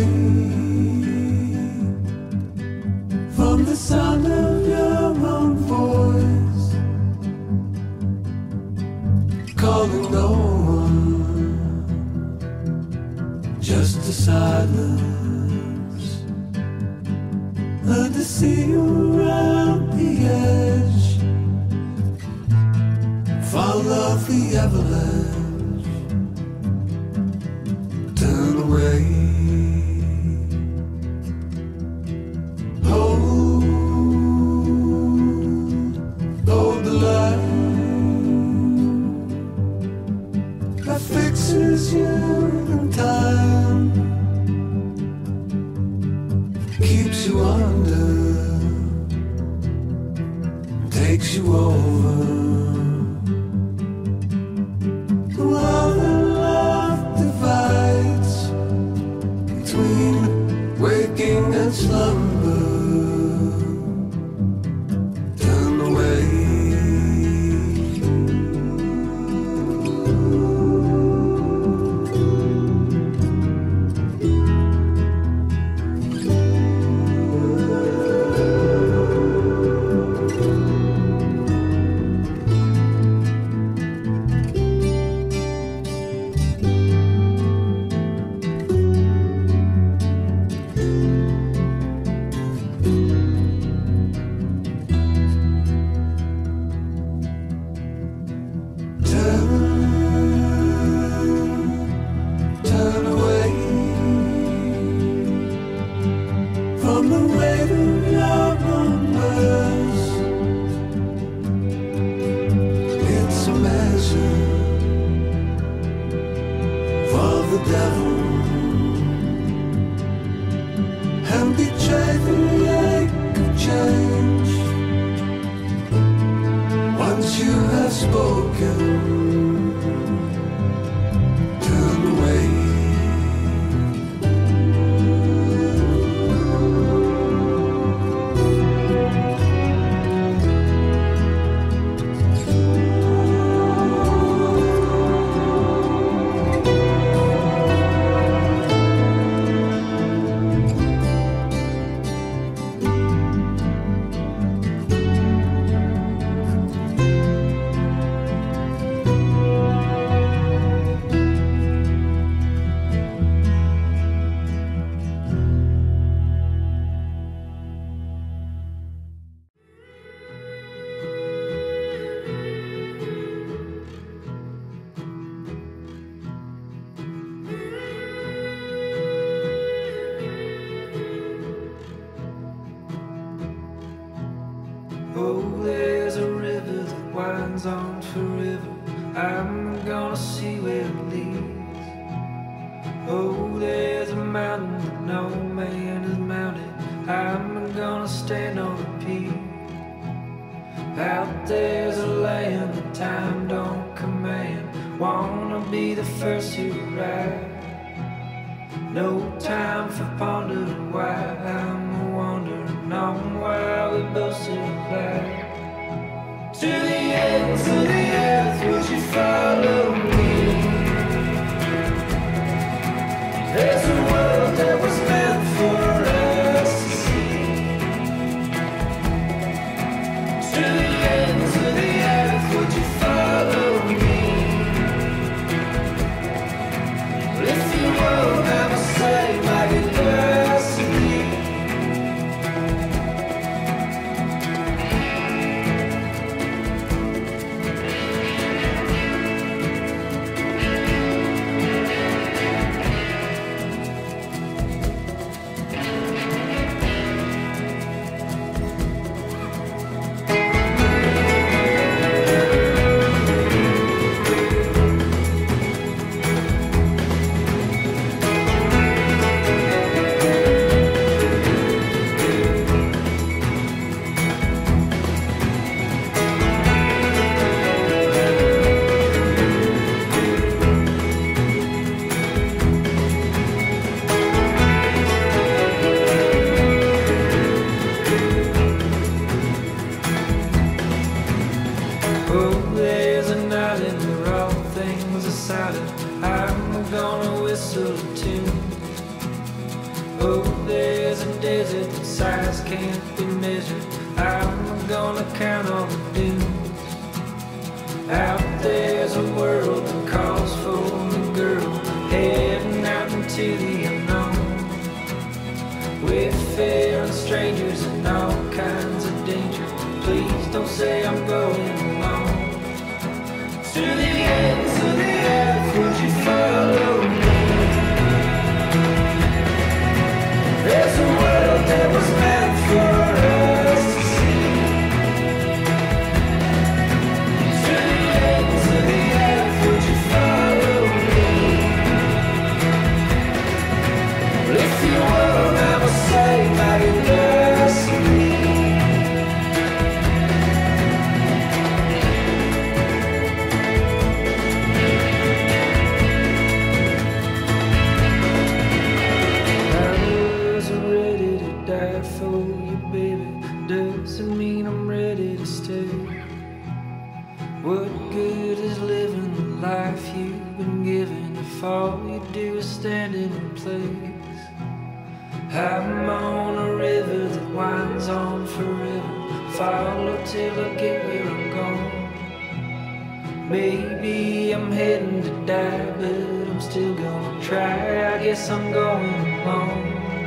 away from the sound of your own voice, calling no one, just a silence. Learn to see you around the edge, follow the avalanche, turn away. Hold the line that fixes you in time, keeps you under, takes you over. Love and love divides between waking and slumber. Turn away. Turn away from the weight of your numbers. It's a measure for the devil, and betray the ache of change. Once you have spoken, turn away. Oh, there's a river that winds on forever. I'm gonna see where it leads. Oh, there's a mountain that no man has mounted. I'm gonna stand on a peak. Out there's a land that time don't command. Wanna be the first to arrive. No time for pondering why. I'm wondering on why we both still fly. To the ends of the earth, would you follow me? There's a world that was meant for us to see. To the ends of the earth, would you follow me? If you won't ever say my university. Oh, there's a desert that size can't be measured. I'm gonna count all the dunes. Out there's a world that calls for me, girl, heading out into the unknown. Wayfaring strangers and all kinds of danger. Please don't say I'm going alone. To the ends of the earth, would you follow me? There's a world that was meant for us to see. To the ends of the earth, would you follow me? If you won't, I will say by your mercy. For you, baby, doesn't mean I'm ready to stay. What good is living the life you've been given if all you do is stand in place? I'm on a river that winds on forever. Follow till I get where I'm going. Maybe I'm heading to die, but I'm still gonna try. I guess I'm going alone.